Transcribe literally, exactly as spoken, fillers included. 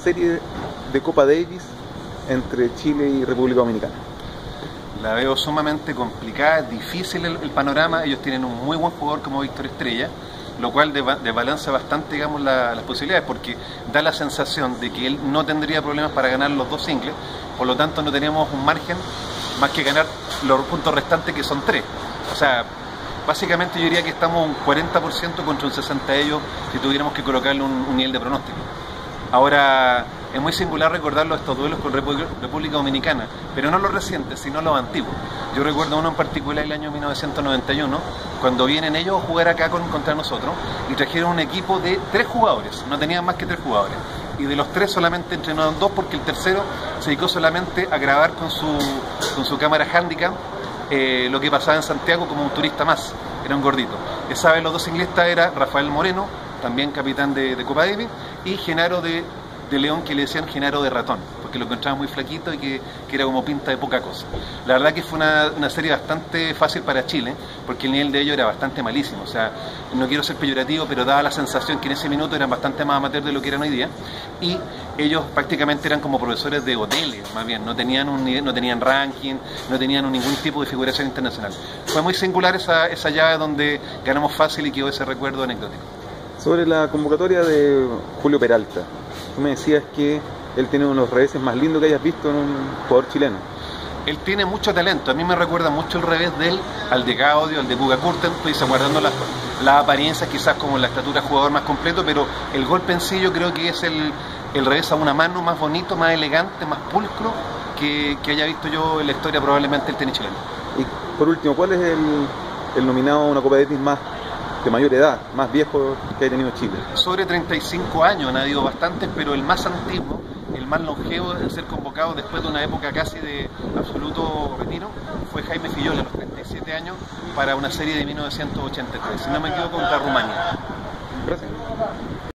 serie de Copa Davis entre Chile y República Dominicana? La veo sumamente complicada, difícil el, el panorama. Ellos tienen un muy buen jugador como Víctor Estrella, lo cual desbalanza bastante, digamos, la, las posibilidades, porque da la sensación de que él no tendría problemas para ganar los dos singles, por lo tanto no tenemos un margen más que ganar los puntos restantes, que son tres. O sea, básicamente yo diría que estamos un cuarenta por ciento contra un sesenta por ciento de ellos si tuviéramos que colocarle un, un nivel de pronóstico. Ahora, es muy singular recordarlo estos duelos con República Dominicana, pero no los recientes, sino los antiguos. Yo recuerdo uno en particular el año mil novecientos noventa y uno, cuando vienen ellos a jugar acá con, contra nosotros, y trajeron un equipo de tres jugadores, no tenían más que tres jugadores. Y de los tres solamente entrenaron dos, porque el tercero se dedicó solamente a grabar con su, con su cámara handicap eh, lo que pasaba en Santiago como un turista más, era un gordito. Esa vez los dos ciclistas eran Rafael Moreno, también capitán de, de Copa Davis, y Genaro de, de León, que le decían Genaro de ratón, porque lo encontraban muy flaquito y que, que era como pinta de poca cosa. La verdad que fue una, una serie bastante fácil para Chile, porque el nivel de ellos era bastante malísimo. O sea, no quiero ser peyorativo, pero daba la sensación que en ese minuto eran bastante más amateurs de lo que eran hoy día, y ellos prácticamente eran como profesores de hoteles, más bien, no tenían un nivel, no tenían ranking, no tenían un, ningún tipo de figuración internacional. Fue muy singular esa, esa llave donde ganamos fácil y quedó ese recuerdo anecdótico. Sobre la convocatoria de Julio Peralta, tú me decías que él tiene uno de los reveses más lindos que hayas visto en un jugador chileno. Él tiene mucho talento, a mí me recuerda mucho el revés de él al de Gaudio, al de Puga Kurten, estoy guardando las, las apariencias quizás como la estatura jugador más completo, pero el golpe en sí yo creo que es el, el revés a una mano más bonito, más elegante, más pulcro que, que haya visto yo en la historia probablemente el tenis chileno. Y por último, ¿cuál es el, el nominado a una Copa Davis más de mayor edad, más viejo que ha tenido Chile? Sobre treinta y cinco años, han habido bastantes, pero el más antiguo, el más longevo en ser convocado después de una época casi de absoluto retiro, fue Jaime Fillola a los treinta y siete años para una serie de mil novecientos ochenta y tres, si no me equivoco, contra Rumania. Gracias.